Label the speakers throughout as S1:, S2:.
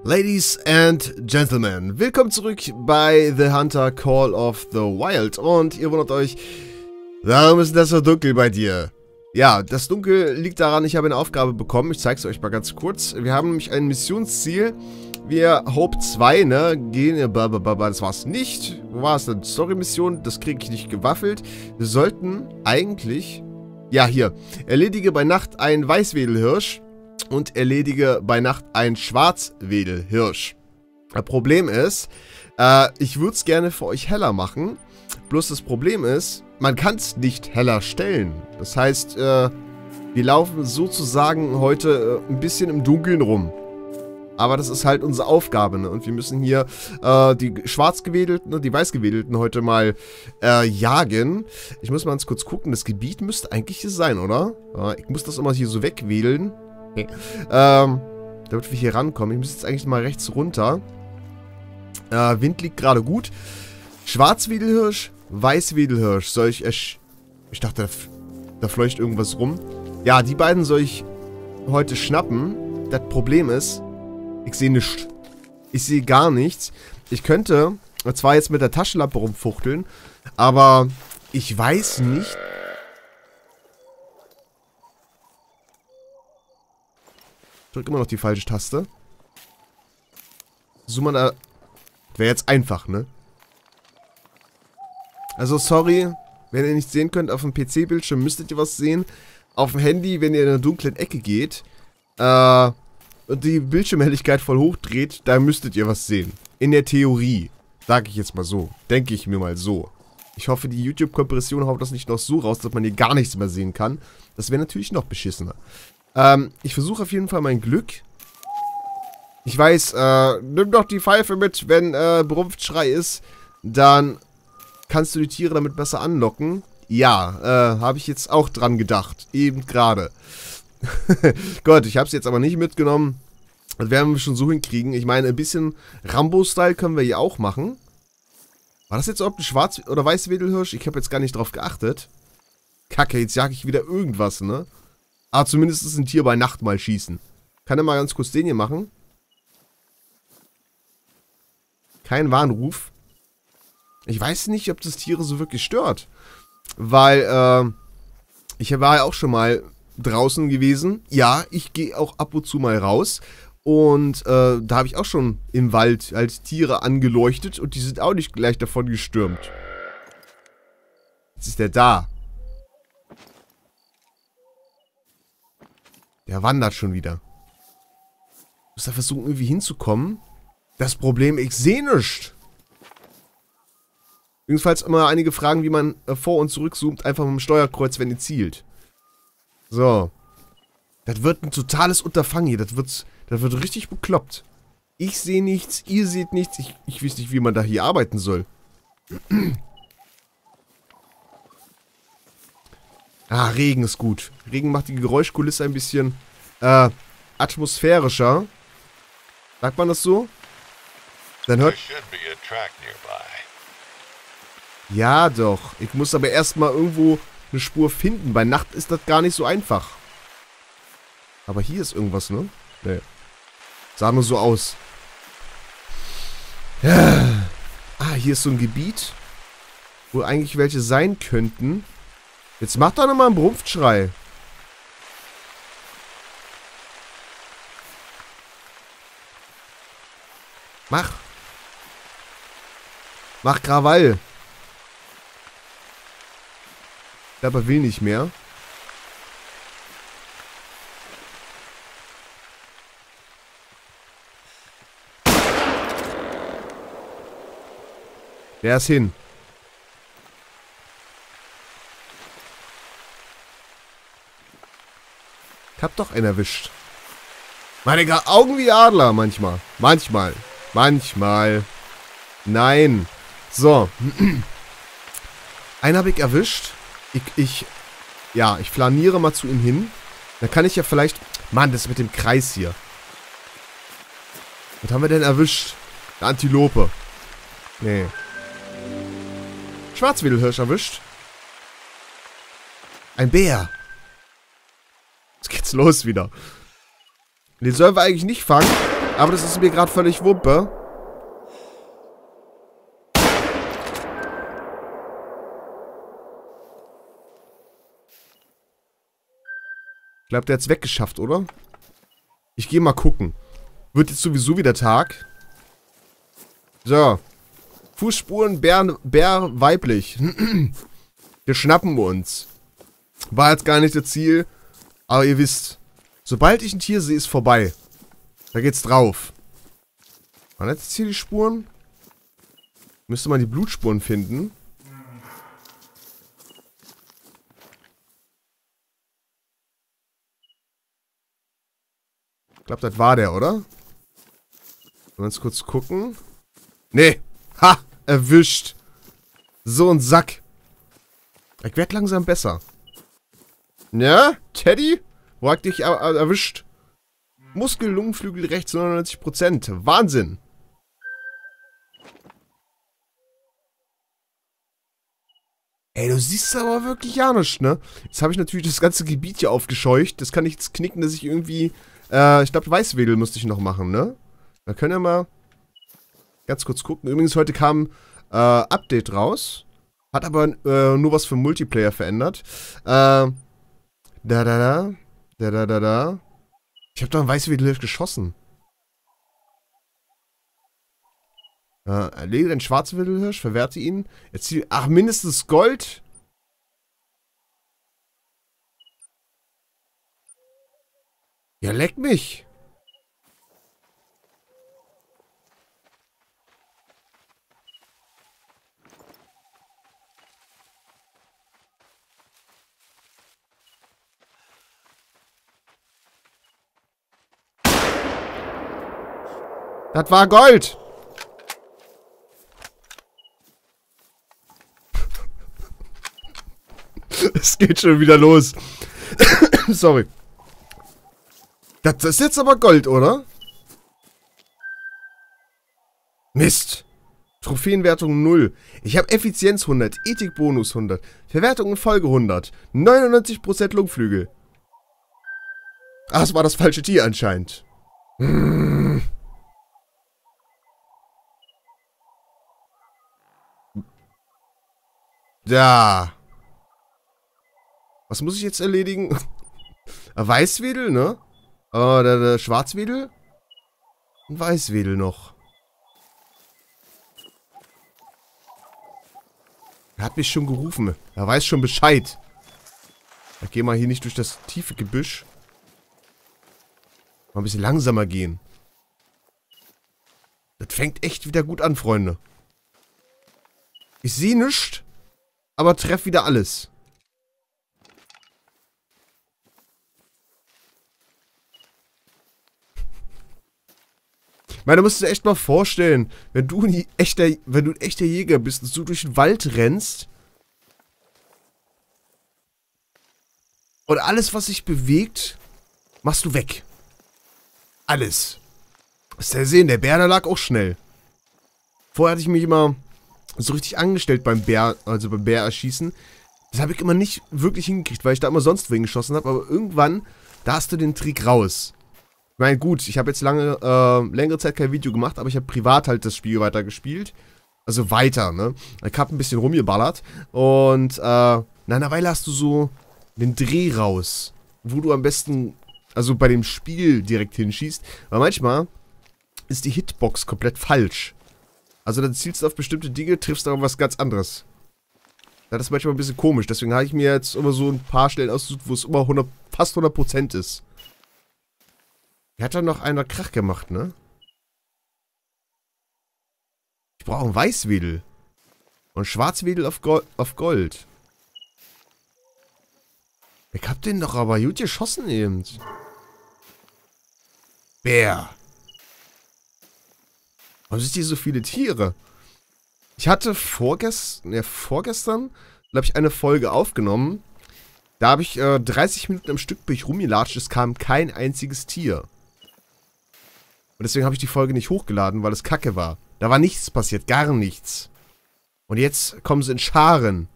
S1: Ladies and Gentlemen, willkommen zurück bei The Hunter Call of the Wild. Und ihr wundert euch, warum ist das so dunkel bei dir? Ja, das Dunkel liegt daran, ich habe eine Aufgabe bekommen. Ich zeige es euch mal ganz kurz. Wir haben nämlich ein Missionsziel. Wir, Hope 2, ne, gehen, das war's nicht. Wo war es denn? Story-Mission, das kriege ich nicht gewaffelt. Wir sollten eigentlich, ja hier, erledige bei Nacht einen Weißwedelhirsch und erledige bei Nacht einen Schwarzwedelhirsch. Das Problem ist, ich würde es gerne für euch heller machen. Bloß das Problem ist, man kann es nicht heller stellen. Das heißt, wir laufen sozusagen heute ein bisschen im Dunkeln rum. Aber das ist halt unsere Aufgabe, ne? Und wir müssen hier die schwarzgewedelten und die weißgewedelten heute mal jagen. Ich muss mal ganz kurz gucken. Das Gebiet müsste eigentlich hier sein, oder? Ich muss das immer hier so wegwedeln. Okay. Damit wir hier rankommen. Ich muss jetzt eigentlich mal rechts runter. Wind liegt gerade gut. Schwarzwedelhirsch, Weißwedelhirsch. Soll ich... Ich dachte, da fleucht irgendwas rum. Ja, die beiden soll ich heute schnappen. Das Problem ist, ich sehe nichts. Ich sehe gar nichts. Ich könnte zwar jetzt mit der Taschenlampe rumfuchteln, aber ich weiß nicht... Ich drücke immer noch die falsche Taste. So man da... Wäre jetzt einfach, ne? Also, sorry, wenn ihr nichts sehen könnt, auf dem PC-Bildschirm müsstet ihr was sehen. Auf dem Handy, wenn ihr in einer dunklen Ecke geht, und die Bildschirmhelligkeit voll hochdreht, da müsstet ihr was sehen. In der Theorie. Sag ich jetzt mal so. Denke ich mir mal so. Ich hoffe, die YouTube-Kompression haut das nicht noch so raus, dass man hier gar nichts mehr sehen kann. Das wäre natürlich noch beschissener. Ich versuche auf jeden Fall mein Glück. Ich weiß, nimm doch die Pfeife mit, wenn Brumpfschrei ist. Dann kannst du die Tiere damit besser anlocken. Ja, habe ich jetzt auch dran gedacht. Eben gerade. Gott, ich habe es jetzt aber nicht mitgenommen. Das werden wir schon so hinkriegen. Ich meine, ein bisschen Rambo-Style können wir hier auch machen. War das jetzt überhaupt ein Schwarz- oder Weißwedelhirsch? Ich habe jetzt gar nicht drauf geachtet. Kacke, jetzt jag ich wieder irgendwas, ne? Aber zumindest ist ein Tier bei Nacht mal schießen. Kann er mal ganz kurz den hier machen? Kein Warnruf. Ich weiß nicht, ob das Tiere so wirklich stört. Weil, ich war ja auch schon mal draußen gewesen. Ja, ich gehe auch ab und zu mal raus. Und da habe ich auch schon im Wald halt Tiere angeleuchtet. Und die sind auch nicht gleich davon gestürmt. Jetzt ist der da. Der wandert schon wieder. Ich muss da versuchen, irgendwie hinzukommen. Das Problem, ich sehe nichts. Jedenfalls immer einige Fragen, wie man vor- und zurückzoomt, einfach mit dem Steuerkreuz, wenn ihr zielt. So. Das wird ein totales Unterfangen hier. Das wird richtig bekloppt. Ich sehe nichts, ihr seht nichts. Ich weiß nicht, wie man da hier arbeiten soll. Ah, Regen ist gut. Regen macht die Geräuschkulisse ein bisschen atmosphärischer. Sagt man das so? Dann hört... Ja, doch. Ich muss aber erstmal irgendwo eine Spur finden. Bei Nacht ist das gar nicht so einfach. Aber hier ist irgendwas, ne? Nee. Sah nur so aus. Ja. Ah, hier ist so ein Gebiet, wo eigentlich welche sein könnten. Jetzt mach doch nochmal einen Brumpfschrei. Mach. Mach Krawall. Ich glaube, er will nicht mehr. Der ist hin. Ich hab doch einen erwischt. Meine Augen wie Adler manchmal. Manchmal. Nein. So. Einen habe ich erwischt. Ich flaniere mal zu ihm hin. Dann kann ich ja vielleicht... Mann, das mit dem Kreis hier. Was haben wir denn erwischt? Eine Antilope. Nee. Schwarzwedelhirsch erwischt. Ein Bär. Jetzt geht's los wieder. Den sollen wir eigentlich nicht fangen. Aber das ist mir gerade völlig Wumpe. Ich glaube, der hat es weggeschafft, oder? Ich gehe mal gucken. Wird jetzt sowieso wieder Tag. So. Fußspuren, Bär weiblich. Wir schnappen uns. War jetzt gar nicht das Ziel. Aber ihr wisst, sobald ich ein Tier sehe, ist vorbei. Da geht's drauf. Waren jetzt hier die Spuren? Müsste man die Blutspuren finden. Ich glaube, das war der, oder? Ganz kurz gucken. Nee. Ha! Erwischt. So ein Sack. Ich werd langsam besser. Ja? Teddy? Wo hat dich erwischt? Muskel, Lungenflügel rechts 99%. Wahnsinn. Ey, du siehst aber wirklich ja nicht, ne? Jetzt habe ich natürlich das ganze Gebiet hier aufgescheucht. Das kann ich jetzt knicken, dass ich irgendwie... ich glaube, Weißwedel musste ich noch machen, ne? Da können wir mal ganz kurz gucken. Übrigens, heute kam Update raus. Hat aber nur was für Multiplayer verändert. Ich habe doch einen Weißwedelhirsch geschossen. Erlege den Schwarzwedelhirsch, verwerte ihn. Erziele... Ach, mindestens Gold? Ja, leck mich. Das war Gold. Es geht schon wieder los. Sorry. Das ist jetzt aber Gold, oder? Mist. Trophäenwertung 0. Ich habe Effizienz 100, Ethikbonus 100, Verwertung in Folge 100, 99% Lungenflügel. Ah, das war das falsche Tier anscheinend. Ja. Was muss ich jetzt erledigen? Weißwedel, ne? Der Schwarzwedel? Und Weißwedel noch. Er hat mich schon gerufen. Er weiß schon Bescheid. Ich gehe mal hier nicht durch das tiefe Gebüsch. Mal ein bisschen langsamer gehen. Das fängt echt wieder gut an, Freunde. Ich sehe nichts, aber treffe wieder alles. Ich meine, du musst dir echt mal vorstellen, wenn du ein echter Jäger bist und du durch den Wald rennst und alles, was sich bewegt, machst du weg. Alles. Hast du ja gesehen, der Bär, der lag auch schnell. Vorher hatte ich mich immer so richtig angestellt beim Bär, also beim Bär erschießen. Das habe ich immer nicht wirklich hingekriegt, weil ich da immer sonst wohin geschossen habe. Aber irgendwann, da hast du den Trick raus. Ich meine, gut, ich habe jetzt längere Zeit kein Video gemacht, aber ich habe privat halt das Spiel weitergespielt. Also weiter, ne? Ich habe ein bisschen rumgeballert. Und, nach einer Weile hast du so den Dreh raus. Wo du am besten, also bei dem Spiel direkt hinschießt. Weil manchmal ist die Hitbox komplett falsch. Also dann zielst du auf bestimmte Dinge, triffst aber was ganz anderes. Das ist manchmal ein bisschen komisch. Deswegen habe ich mir jetzt immer so ein paar Stellen ausgesucht, wo es immer fast 100% ist. Hier hat dann noch einer Krach gemacht, ne? Ich brauche einen Weißwedel. Und Schwarzwedel auf Gold. Ich hab den doch aber gut geschossen eben. Bär. Warum sind hier so viele Tiere? Ich hatte vorgestern, glaube ich, eine Folge aufgenommen. Da habe ich 30 Minuten am Stück bin ich rumgelatscht. Es kam kein einziges Tier. Und deswegen habe ich die Folge nicht hochgeladen, weil es kacke war. Da war nichts passiert, gar nichts. Und jetzt kommen sie in Scharen.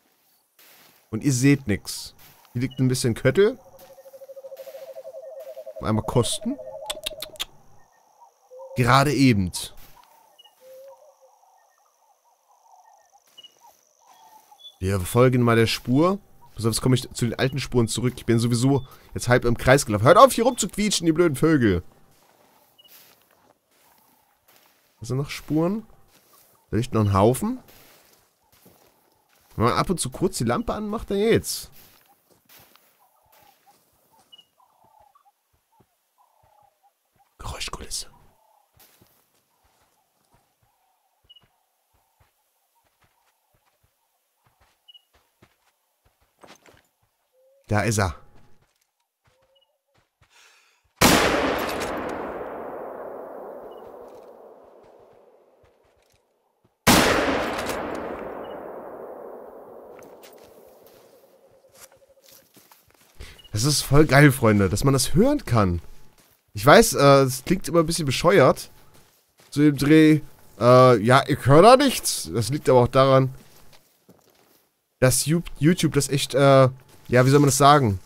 S1: Und ihr seht nichts. Hier liegt ein bisschen Köttel. Einmal kosten. Gerade eben. Wir folgen mal der Spur. Sonst komme ich zu den alten Spuren zurück. Ich bin sowieso jetzt halb im Kreis gelaufen. Hört auf, hier rumzuquietschen, die blöden Vögel. Sind noch Spuren? Da liegt noch ein Haufen. Wenn man ab und zu kurz die Lampe anmacht, dann geht's. Geräuschkulisse. Da ist er. Das ist voll geil, Freunde, dass man das hören kann. Ich weiß, es klingt immer ein bisschen bescheuert. Zu dem Dreh, ja, ich höre da nichts. Das liegt aber auch daran, dass YouTube das echt, ja, wie soll man das sagen?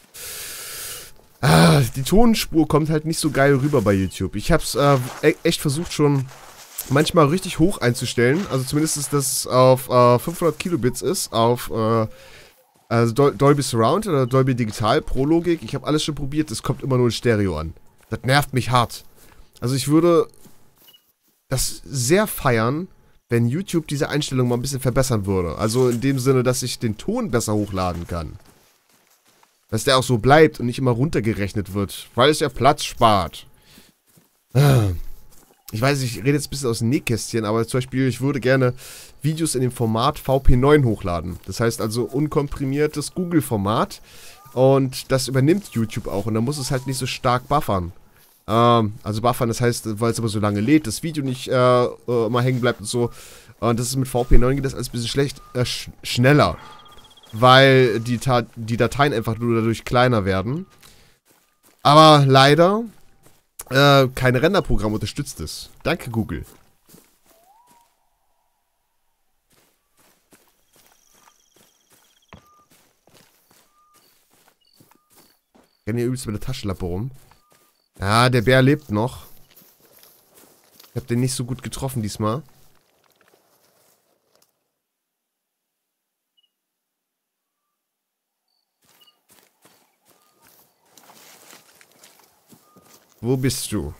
S1: Die Tonspur kommt halt nicht so geil rüber bei YouTube. Ich hab's echt versucht schon manchmal richtig hoch einzustellen. Also zumindest, dass es auf 500 Kilobits ist, auf also Dolby Surround oder Dolby Digital, Pro Logik. Ich habe alles schon probiert, es kommt immer nur in Stereo an. Das nervt mich hart. Also ich würde das sehr feiern, wenn YouTube diese Einstellung mal ein bisschen verbessern würde. Also in dem Sinne, dass ich den Ton besser hochladen kann. Dass der auch so bleibt und nicht immer runtergerechnet wird, weil es ja Platz spart. Ich weiß, ich rede jetzt ein bisschen aus dem Nähkästchen, aber zum Beispiel, ich würde gerne Videos in dem Format VP9 hochladen. Das heißt also unkomprimiertes Google-Format. Und das übernimmt YouTube auch. Und dann muss es halt nicht so stark buffern. Also buffern, das heißt, weil es aber so lange lädt, das Video nicht immer hängen bleibt und so. Und das ist mit VP9 geht das alles ein bisschen schneller. Weil die Dateien einfach nur dadurch kleiner werden. Aber leider, kein Renderprogramm unterstützt es. Danke, Google. Ich renne hier übelst mit der Taschenlampe rum. Ja, der Bär lebt noch. Ich habe den nicht so gut getroffen diesmal. Wo bist du?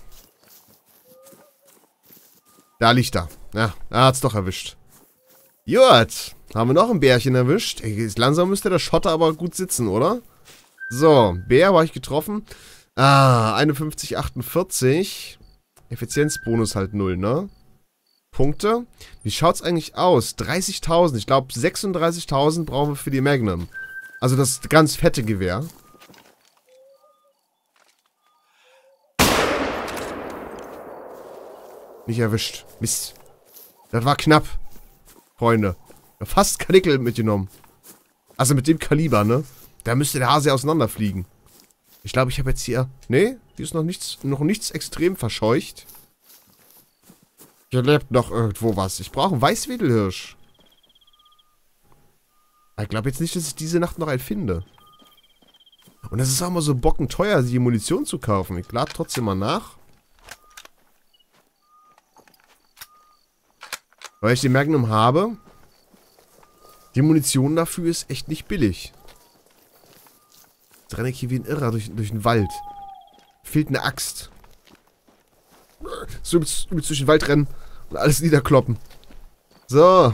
S1: Da liegt er. Ja, er hat's doch erwischt. Gut. Haben wir noch ein Bärchen erwischt. Ey, langsam müsste der Schotter aber gut sitzen, oder? So, Bär war ich getroffen. 51,48. Effizienzbonus halt 0, ne? Punkte. Wie schaut's eigentlich aus? 30.000. Ich glaube, 36.000 brauchen wir für die Magnum. Also das ganz fette Gewehr. Nicht erwischt. Mist. Das war knapp. Freunde. Fast Kanickel mitgenommen. Also mit dem Kaliber, ne? Da müsste der Hase auseinanderfliegen. Ich glaube, ich habe jetzt hier... Nee, hier ist noch nichts extrem verscheucht. Hier lebt noch irgendwo was. Ich brauche einen Weißwedelhirsch. Ich glaube jetzt nicht, dass ich diese Nacht noch einen finde. Und das ist auch mal so bockenteuer, die Munition zu kaufen. Ich lade trotzdem mal nach. Weil ich den Magnum habe. Die Munition dafür ist echt nicht billig. Jetzt renne ich hier wie ein Irrer durch den Wald. Fehlt eine Axt. So übelst durch den Wald rennen und alles niederkloppen. So.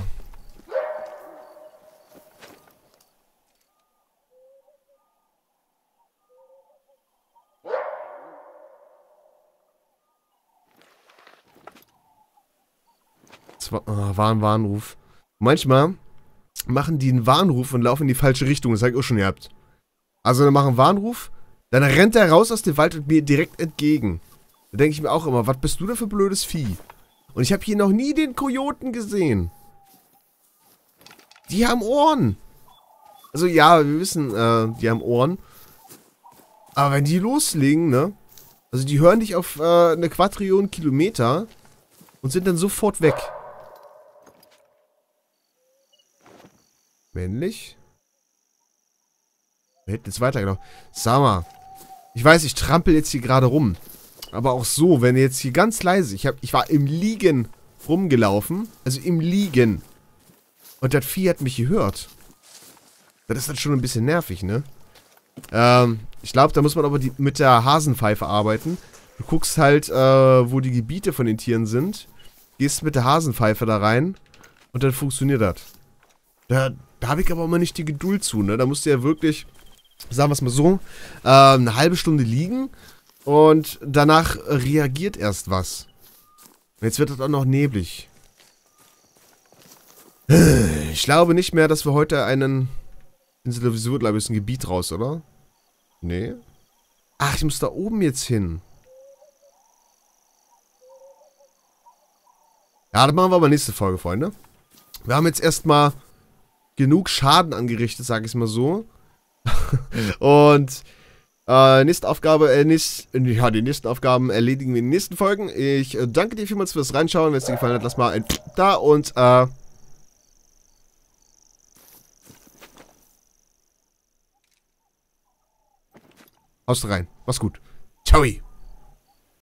S1: Das war ein Warnruf. Manchmal machen die einen Warnruf und laufen in die falsche Richtung. Das habe ich auch schon gehabt. Also, dann machen einen Warnruf, dann rennt er raus aus dem Wald und mir direkt entgegen. Da denke ich mir auch immer, was bist du denn für blödes Vieh? Und ich habe hier noch nie den Kojoten gesehen. Die haben Ohren. Also ja, wir wissen, die haben Ohren. Aber wenn die loslegen, ne? Also die hören dich auf eine Quadrillion Kilometer und sind dann sofort weg. Männlich? Da hinten ist weitergelaufen. Sag mal. Ich weiß, ich trampel jetzt hier gerade rum. Aber auch so, wenn jetzt hier ganz leise... Ich war im Liegen rumgelaufen. Also im Liegen. Und das Vieh hat mich gehört. Das ist dann schon ein bisschen nervig, ne? Ich glaube, da muss man aber mit der Hasenpfeife arbeiten. Du guckst halt, wo die Gebiete von den Tieren sind. Gehst mit der Hasenpfeife da rein. Und dann funktioniert das. Da habe ich aber immer nicht die Geduld zu, ne? Da musst du ja wirklich, sagen wir es mal so, eine halbe Stunde liegen. Und danach reagiert erst was. Und jetzt wird das auch noch neblig. Ich glaube nicht mehr, dass wir heute einen... Sind sowieso, glaube ich, ein Gebiet raus, oder? Nee. Ach, ich muss da oben jetzt hin. Ja, das machen wir aber nächste Folge, Freunde. Wir haben jetzt erstmal genug Schaden angerichtet, sage ich es mal so. Und nächste Aufgabe, die nächsten Aufgaben erledigen wir in den nächsten Folgen. Ich danke dir vielmals fürs Reinschauen. Wenn es dir gefallen hat, lass mal ein da und haust rein. Mach's gut. Ciao.